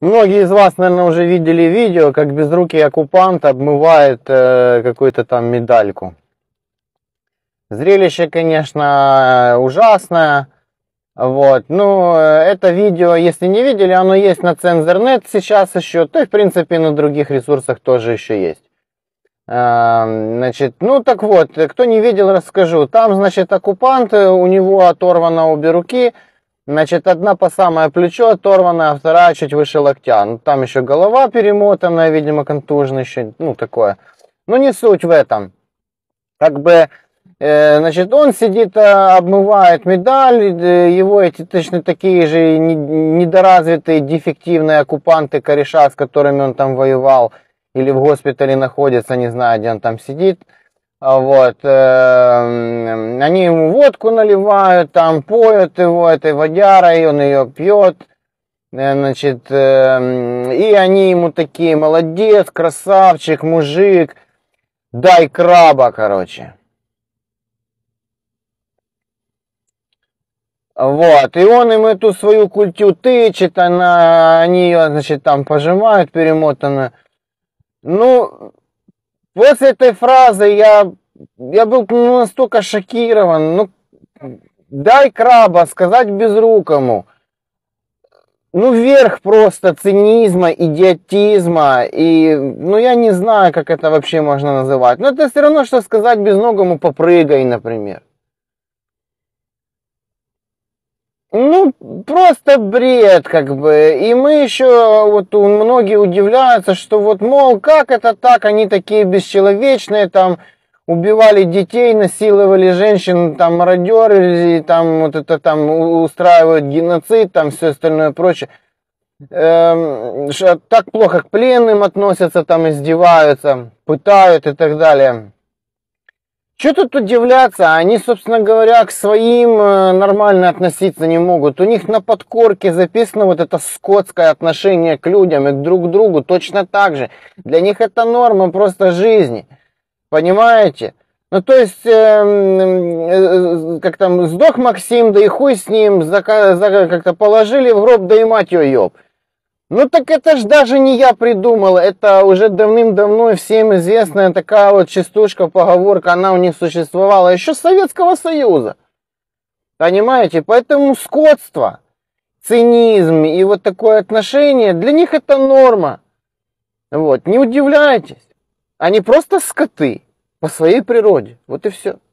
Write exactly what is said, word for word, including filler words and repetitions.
Многие из вас, наверное, уже видели видео, как безрукий оккупант обмывает э, какую-то там медальку. Зрелище, конечно, ужасное. Вот. Ну, это видео, если не видели, оно есть на Цензорнет сейчас еще, то и, в принципе, на других ресурсах тоже еще есть. Значит, ну так вот, кто не видел, расскажу. Там, значит, оккупант, у него оторвано обе руки. Значит, одна по самое плечо оторвана, а вторая чуть выше локтя. Ну, там еще голова перемотанная, видимо, контужена еще, ну, такое. Но не суть в этом. Как бы, э, значит, он сидит, обмывает медаль, его эти точно такие же недоразвитые, дефективные оккупанты, кореша, с которыми он там воевал, или в госпитале находится, не знаю, где он там сидит. Вот, э, они ему водку наливают, там поют его этой водярой, он ее пьет, значит, э, и они ему такие: молодец, красавчик, мужик, дай краба, короче. Вот, и он им эту свою культю тычет, она, они ее, значит, там пожимают перемотанно. Ну, после этой фразы я, я был ну, настолько шокирован. Ну, дай краба, сказать безрукому. Ну, верх просто цинизма, идиотизма. И, ну, я не знаю, как это вообще можно называть. Но это все равно, что сказать безногому: попрыгай, например. Ну, просто бред, как бы. И мы еще, вот многие удивляются, что вот, мол, как это так, они такие бесчеловечные, там, убивали детей, насиловали женщин, там, мародеры, там, вот это там, устраивают геноцид, там, все остальное прочее. Эм, так плохо к пленным относятся, там, издеваются, пытают и так далее. Что тут удивляться? Они, собственно говоря, к своим нормально относиться не могут. У них на подкорке записано вот это скотское отношение к людям и к друг другу точно так же. Для них это норма просто жизни. Понимаете? Ну, то есть, э, э, как там, сдох Максим, да и хуй с ним, за, за, как-то положили в гроб, да и мать ее ёб. Ну так это ж даже не я придумал, это уже давным-давно всем известная такая вот частушка, поговорка, она у них существовала еще с Советского Союза. Понимаете? Поэтому скотство, цинизм и вот такое отношение, для них это норма. Вот, не удивляйтесь. Они просто скоты по своей природе. Вот и все.